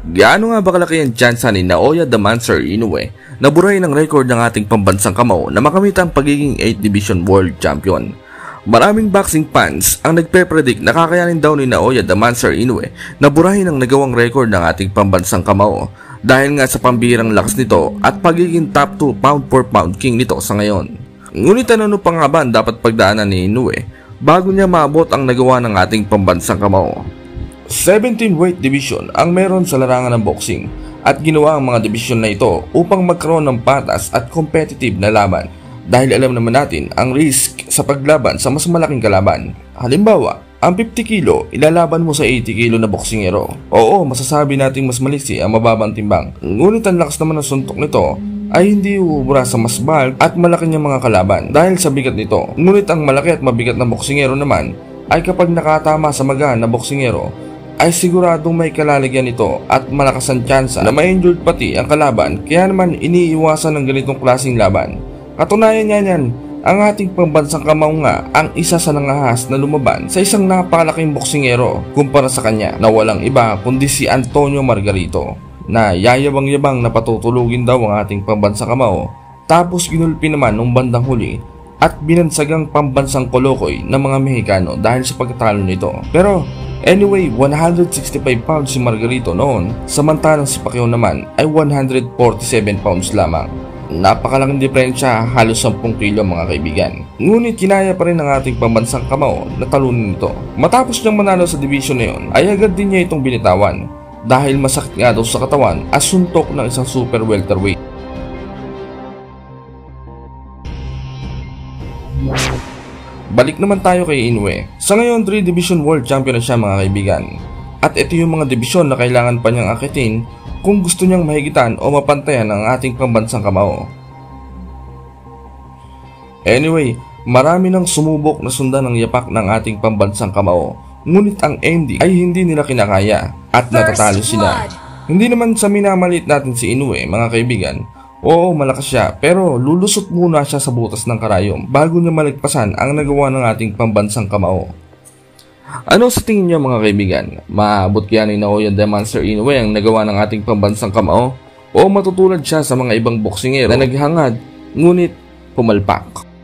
Gaano nga ba kalaki ang tsansa ni Naoya the Monster Inoue na burahin ang record ng ating pambansang kamao na makamit ang pagiging 8th Division World Champion? Maraming boxing fans ang nagpe-predict na kakayanin daw ni Naoya the Monster Inoue na burahin ang nagawang record ng ating pambansang kamao dahil nga sa pambihirang lakas nito at pagiging top 2 pound for pound king nito sa ngayon. Ngunit ano pa nga ba ang dapat pagdaanan ni Inoue bago niya maabot ang nagawa ng ating pambansang kamao? 17 weight division ang meron sa larangan ng boxing at ginawa ang mga division na ito upang magkaroon ng patas at competitive na laban dahil alam naman natin ang risk sa paglaban sa mas malaking kalaban. Halimbawa, ang 50 kilo ilalaban mo sa 80 kilo na boksingero. Oo, masasabi nating mas maliksi ang mababang timbang. Ngunit ang lakas naman ng suntok nito ay hindi uubra sa mas bulk at malaki niyang mga kalaban dahil sa bigat nito. Ngunit ang malaki at mabigat na boksingero naman ay kapag nakatama sa magaan na boksingero ay siguradong may kalalagyan nito at malakas ang tsansa na ma-injured pati ang kalaban, kaya naman iniiwasan ng ganitong klaseng laban. Katunayan niya niyan, ang ating pambansang kamao nga ang isa sa nangahas na lumaban sa isang napakalaking boksingero kumpara sa kanya na walang iba kundi si Antonio Margarito na yayabang-yabang na patutulugin daw ang ating pambansang kamao, tapos ginulpi naman nung bandang huli at binansagang pambansang kolokoy ng mga Mexicano dahil sa pagkatalo nito. Pero anyway, 165 pounds si Margarito noon, samantalang si Pacquiao naman ay 147 pounds lamang. Napakalaking diferensya, halos 10 kilo mga kaibigan. Ngunit kinaya pa rin ng ating pambansang kamao na talunin ito. Matapos niyang manalo sa division na yun, ay agad din niya itong binitawan dahil masakit nga daw sa katawan as suntok ng isang super welterweight. Balik naman tayo kay Inoue. Sa ngayon, 3 Division World Champion na siya mga kaibigan. At ito yung mga dibisyon na kailangan pa niyang akitin kung gusto niyang mahigitan o mapantayan ang ating pambansang kamao. Anyway, marami nang sumubok na sundan ang yapak ng ating pambansang kamao. Ngunit ang ending ay hindi nila kinakaya at natatalo sila. Hindi naman sa minamalit natin si Inoue mga kaibigan. Oo, malakas siya, pero lulusot muna siya sa butas ng karayom bago niya malagpasan ang nagawa ng ating pambansang kamao. Ano sa tingin niyo mga kaibigan? Maabot kaya ni Naoya the Monster Inoue ang nagawa ng ating pambansang kamao? O matutulad siya sa mga ibang boksingero na naghangad ngunit pumalpak?